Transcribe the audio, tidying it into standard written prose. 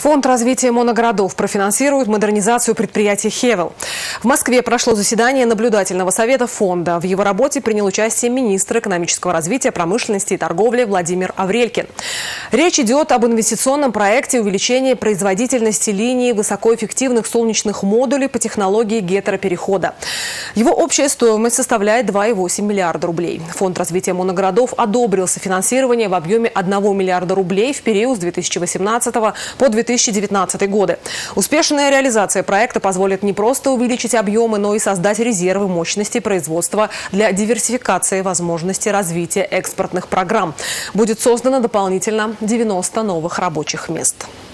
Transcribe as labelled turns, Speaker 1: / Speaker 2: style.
Speaker 1: Фонд развития моногородов профинансирует модернизацию предприятия «Хевел». В Москве прошло заседание наблюдательного совета фонда. В его работе принял участие министр экономического развития, промышленности и торговли Владимир Аврелькин. Речь идет об инвестиционном проекте увеличения производительности линий высокоэффективных солнечных модулей по технологии гетероперехода. Его общая стоимость составляет 2,8 миллиарда рублей. Фонд развития моногородов одобрил софинансирование в объеме 1 миллиарда рублей в период с 2018 по 2019 годы. Успешная реализация проекта позволит не просто увеличить объемы, но и создать резервы мощности производства для диверсификации возможностей развития экспортных программ. Будет создано дополнительно 90 новых рабочих мест.